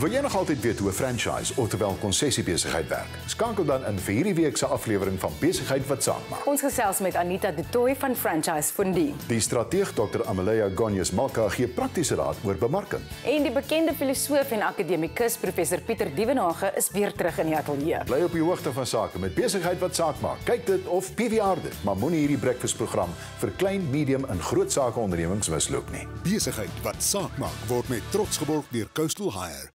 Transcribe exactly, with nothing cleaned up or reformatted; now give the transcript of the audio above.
Wil jy nog altyd weet hoe 'n franchise, oftewel konsessiebesigheid werk? Skakel dan in vir hierdie week se aflewering van Besigheid wat saak maak. Ons gesels met Anita de Tooy van Franchise Fondie. Die strateeg dokter Amelia Gonyes-Malka gee praktiese raad oor bemarking. En die bekende filosoof en akademikus professor Pieter Dievenage is weer terug in die ateljee. Bly op die hoogte van sake met Besigheid wat saak maak. Kyk dit of P V R dit, maar moenie hierdie breakfastprogram vir klein, medium en groot sake ondernemings misloop nie. Besigheid wat saak maak word met trots geborg deur Coastal Hire.